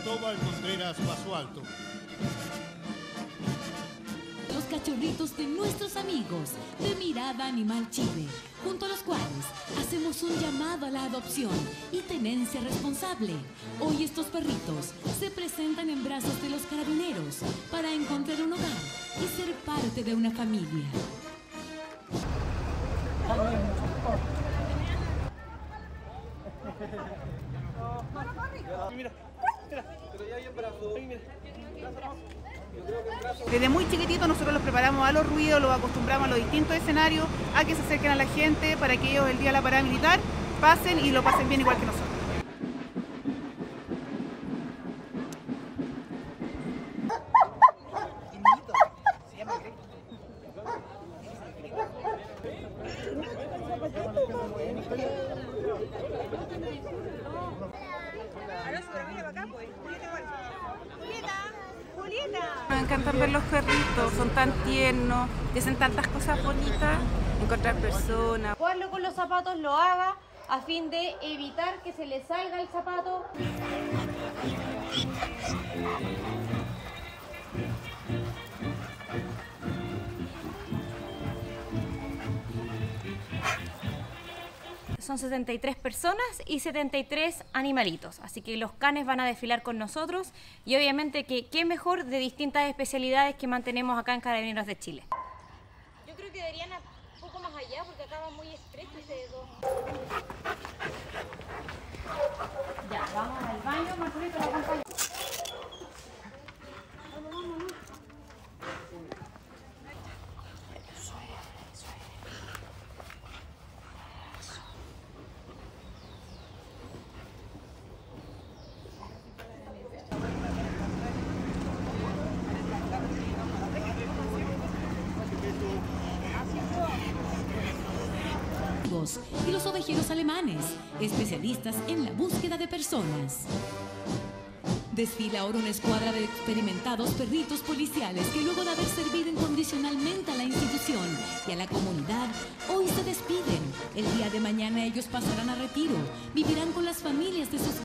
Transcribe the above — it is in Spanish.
Cristóbal Contreras Paso Alto. Los cachorritos de nuestros amigos de Mirada Animal Chile, junto a los cuales hacemos un llamado a la adopción y tenencia responsable. Hoy estos perritos se presentan en brazos de los carabineros para encontrar un hogar y ser parte de una familia. Desde muy chiquititos nosotros los preparamos a los ruidos, los acostumbramos a los distintos escenarios, a que se acerquen a la gente para que ellos el día de la parada militar pasen y lo pasen bien igual que nosotros. Me encantan ver los perritos, son tan tiernos, dicen tantas cosas bonitas, encontrar personas. Jugarlo con los zapatos lo haga a fin de evitar que se le salga el zapato. Son 73 personas y 73 animalitos, así que los canes van a desfilar con nosotros y obviamente que qué mejor de distintas especialidades que mantenemos acá en Carabineros de Chile. Yo creo que deberían un poco más allá porque acá va muy estrecho ese dedo. Ya, vamos al baño, Marcelito, lo acompaño. Y los ovejeros alemanes, especialistas en la búsqueda de personas. Desfila ahora una escuadra de experimentados perritos policiales que luego de haber servido incondicionalmente a la institución y a la comunidad, hoy se despiden. El día de mañana ellos pasarán a retiro, vivirán con las familias de sus